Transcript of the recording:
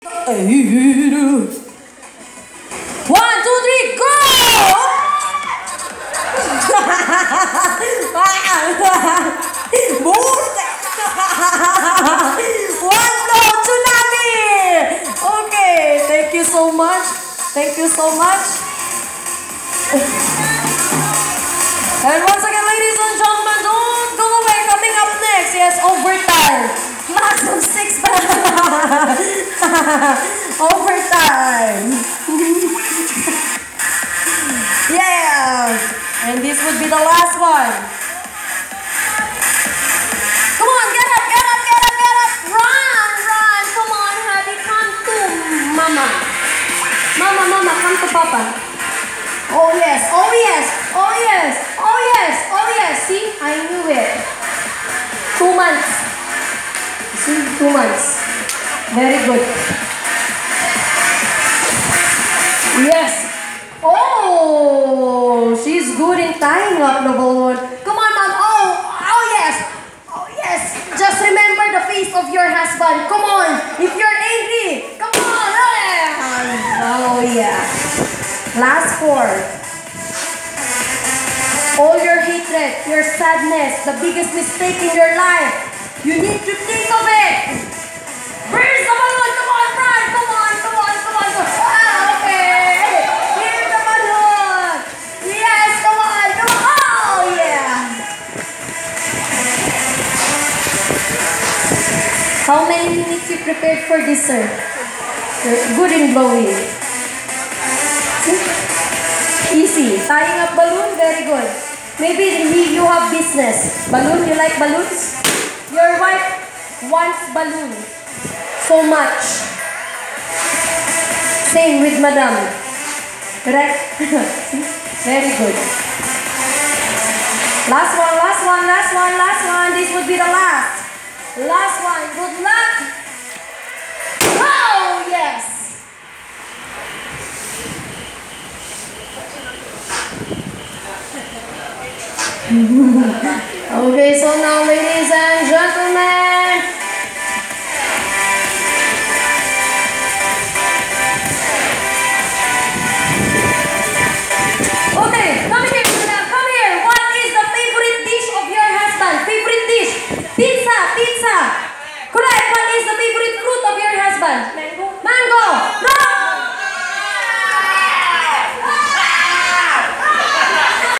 One, two, three, go! One blow, tsunami! Okay, thank you so much. Thank you so much. And once again, ladies and gentlemen, don't go away. Coming up next, yes, overtime. Max of 6 overtime. Yeah. And this would be the last one. Come on, get up, get up, get up, get up. Run, run. Come on, Happy. Come to Mama. Mama, Mama, come to Papa. Oh yes, oh yes, oh yes, oh yes, oh yes. See, I knew it. 2 months. See, 2 months. Very good. Yes. Oh, she's good in tying up the balloon. Come on, Mom. Oh, oh yes. Oh yes. Just remember the face of your husband. Come on. If you're angry, come on. Oh yeah. Last 4. All your hatred, your sadness, the biggest mistake in your life, you need to think of it. Where's the balloon? Come on, run. Come on, come on, come on. Ah, okay. Here's the balloon. Yes, come on, come on. Oh, yeah. How many minutes you prepared for this, sir? You're good in blowing. Easy. Tying up balloon, very good. Maybe you have business. Balloon, you like balloons? Your wife wants balloon so much. Same with Madam. Correct? Very good. Last one, last one, last one, last one. This would be the last. Last one. Good luck. Oh, yes. Okay, so now ladies